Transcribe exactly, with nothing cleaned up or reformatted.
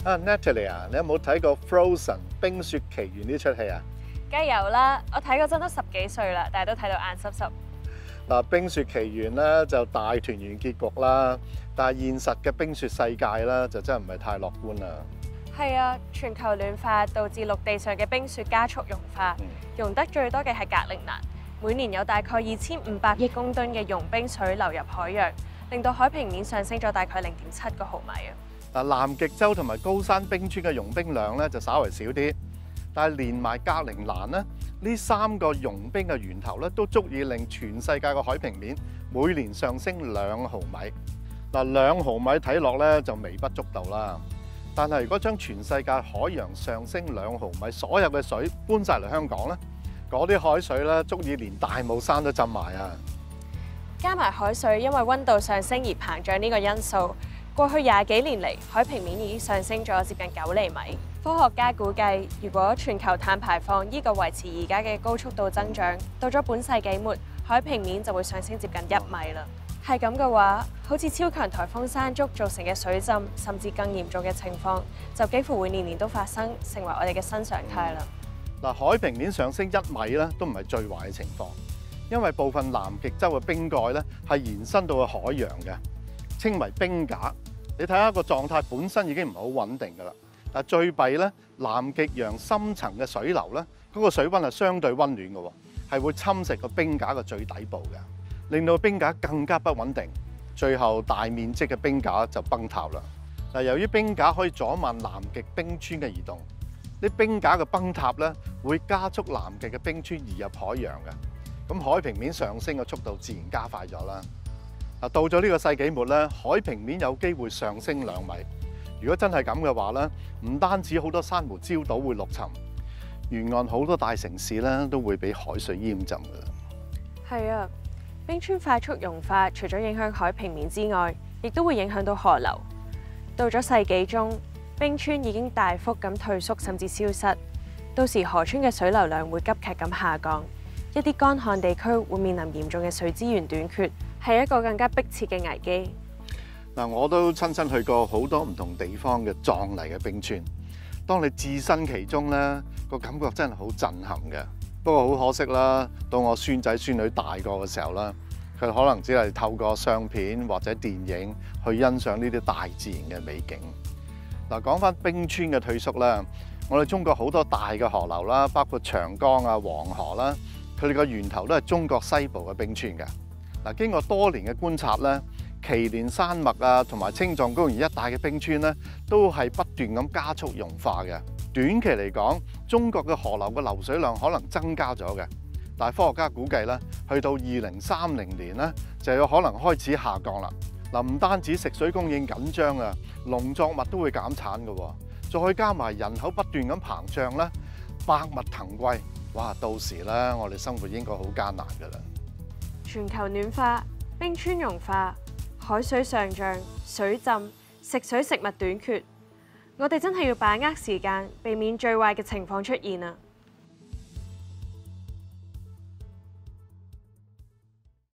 啊 ，Natalie 啊，你有冇睇過《Frozen》冰雪奇緣呢出戲啊？ 梗係有啦，我睇嗰陣都十幾歲啦，但係都睇到眼濕濕。 嗱，《冰雪奇緣》咧就大團圓結局啦，但係現實嘅冰雪世界咧就真係唔係太樂觀啦。 係啊，全球暖化導致陸地上嘅冰雪加速融化， 嗯、 融得最多嘅係格陵蘭，每年有大概二千五百億公噸嘅融冰水流入海洋，令到海平面上升咗大概零點七個毫米啊。 嗱，南極洲同埋高山冰川嘅融冰量咧就稍為少啲，但係連埋格陵蘭咧，呢三個融冰嘅源頭咧都足以令全世界嘅海平面每年上升兩毫米。嗱，兩毫米睇落咧就微不足道啦，但係如果將全世界海洋上升兩毫米所有嘅水搬晒嚟香港咧，嗰啲海水咧足以連大帽山都浸埋啊！ 加埋海水因為溫度上升而膨脹呢個因素。過去廿幾年嚟，海平面已經上升咗接近九厘米。科學家估計，如果全球碳排放依個維持而家嘅高速度增長，到咗本世紀末，海平面就會上升接近一米啦。係咁嘅話，好似超強颱風山竹造成嘅水浸，甚至更嚴重嘅情況，就幾乎會年年都發生，成為我哋嘅新常態啦。 嗱，海平面上升一米咧，都唔係最壞嘅情況，因為部分南極洲嘅冰蓋咧係延伸到去海洋嘅。稱為冰架，你睇下個狀態本身已經唔係好穩定㗎啦。但係最弊咧，南極洋深層嘅水流咧，嗰個水溫係相對溫暖嘅喎，係會侵蝕個冰架嘅最底部嘅，令到冰架更加不穩定，最後大面積嘅冰架就崩塌啦。嗱，由於冰架可以阻慢南極冰川嘅移動，啲冰架嘅崩塌咧會加速南極嘅冰川移入海洋嘅，咁海平面上升嘅速度自然加快咗啦。嗱，到咗呢個世紀末咧，海平面有機會上升兩米。如果真係咁嘅話咧，唔單止好多珊瑚礁島會陸沉，沿岸好多大城市咧都會俾海水淹浸㗎。 係啊，冰川快速融化，除咗影響海平面之外，亦都會影響到河流。到咗世紀中，冰川已經大幅咁退縮，甚至消失。到時河川嘅水流量會急劇咁下降，一啲乾旱地區會面臨嚴重嘅水資源短缺。係一個更加迫切嘅危機。 嗱，我都親身去過好多唔同地方嘅壯麗嘅冰川。當你置身其中咧，個感覺真係好震撼嘅。不過好可惜啦，到我孫仔孫女大個嘅時候啦，佢可能只係透過相片或者電影去欣賞呢啲大自然嘅美景。嗱，講翻冰川嘅退縮啦，我哋中國好多大嘅河流啦，包括長江啊、黃河啦，佢哋個源頭都係中國西部嘅冰川㗎。嗱，經過多年嘅觀察咧，祁連山脈啊，同埋青藏高原一帶嘅冰川咧，都係不斷咁加速融化嘅。短期嚟講，中國嘅河流嘅流水量可能增加咗嘅，但係科學家估計咧，去到二零三零年咧，就有可能開始下降啦。嗱，唔單止食水供應緊張啊，農作物都會減產嘅喎，再加埋人口不斷咁膨脹咧，百物騰貴，哇！到時咧，我哋生活應該好艱難㗎啦。 全球暖化、冰川融化、海水上漲、水浸、食水食物短缺，我哋真係要把握時間，避免最壞嘅情況出現啊！